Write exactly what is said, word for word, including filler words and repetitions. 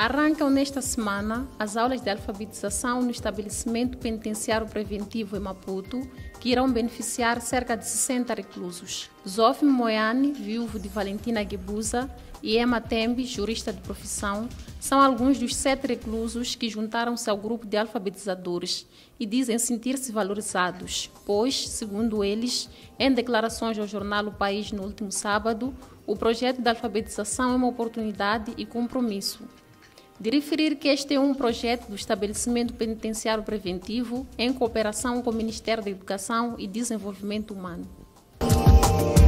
Arrancam nesta semana as aulas de alfabetização no estabelecimento penitenciário preventivo em Maputo, que irão beneficiar cerca de sessenta reclusos. Zofim Moiane, viúvo de Valentina Guebuza, e Emma Tembi, jurista de profissão, são alguns dos sete reclusos que juntaram-se ao grupo de alfabetizadores e dizem sentir-se valorizados, pois, segundo eles, em declarações ao jornal O País no último sábado, o projeto de alfabetização é uma oportunidade e compromisso. De referir que este é um projeto do estabelecimento penitenciário preventivo em cooperação com o Ministério da Educação e Desenvolvimento Humano.